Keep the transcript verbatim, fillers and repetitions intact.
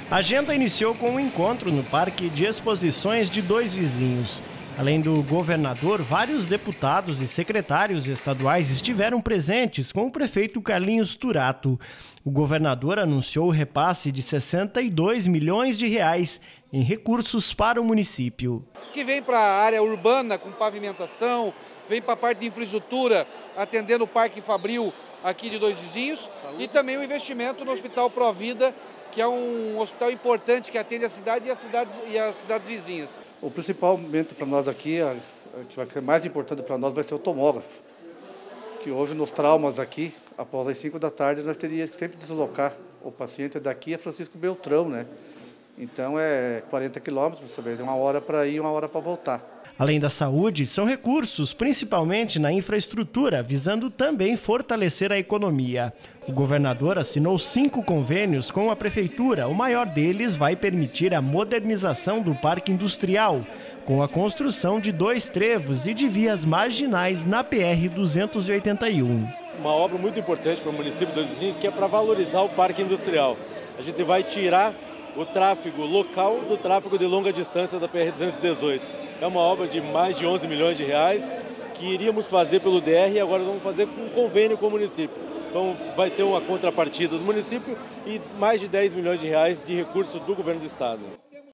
A agenda iniciou com um encontro no Parque de Exposições de Dois Vizinhos. Além do governador, vários deputados e secretários estaduais estiveram presentes com o prefeito Carlinhos Turato. O governador anunciou o repasse de sessenta e dois milhões de reais em recursos para o município. Que vem para a área urbana com pavimentação, vem para a parte de infraestrutura, atendendo o Parque Fabril aqui de Dois Vizinhos, e também o investimento no Hospital Provida, que é um hospital importante que atende a cidade e as cidades, e as cidades vizinhas. O principal momento para nós aqui, que vai ser mais importante para nós, vai ser o tomógrafo. Que hoje nos traumas aqui, após as cinco da tarde, nós teríamos que sempre deslocar o paciente daqui a Francisco Beltrão, né? Então é quarenta quilômetros, uma hora para ir e uma hora para voltar. Além da saúde, são recursos, principalmente na infraestrutura, visando também fortalecer a economia. O governador assinou cinco convênios com a prefeitura. O maior deles vai permitir a modernização do parque industrial, com a construção de dois trevos e de vias marginais na P R duzentos e oitenta e um. Uma obra muito importante para o município de Dois Vizinhos, que é para valorizar o parque industrial. A gente vai tirar o tráfego local do tráfego de longa distância da P R duzentos e dezoito. É uma obra de mais de onze milhões de reais que iríamos fazer pelo D R e agora vamos fazer com um convênio com o município. Então vai ter uma contrapartida do município e mais de dez milhões de reais de recursos do governo do estado.